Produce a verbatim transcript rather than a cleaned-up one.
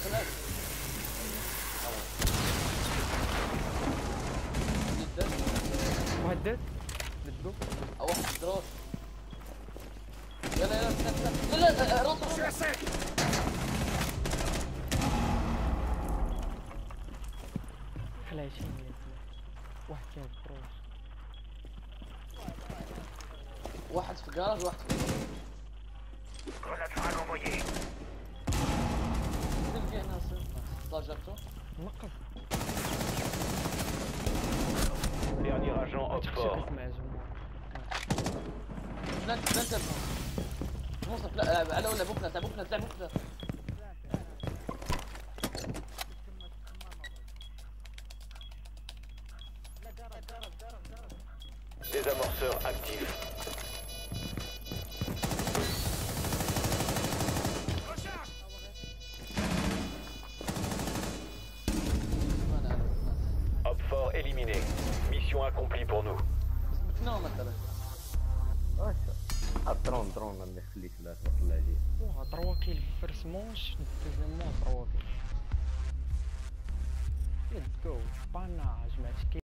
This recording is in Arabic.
ثلاث جدا مهدد بدو او واحد دراج. يلا يلا لا لا لا راس خلاشين واحد كان بروش. واحد في الجراج واحد في الجراج. نزل فيه ناصر طاجته نقص Dernier agent هاتشي Oxford. مع جمهور. بلانت بلانت موسى لا على ولا بوكلات بوكلات لا بوكلات. Désamorceur actif. Oxford éliminé. Mission accomplie pour nous. نو مثلا واش الدرون درون اللي خليت لا تطلع ليه. واه تروا كيل في فيرس مونش دوزيام مون تروا كيل. ليتس جو باناج ماتش.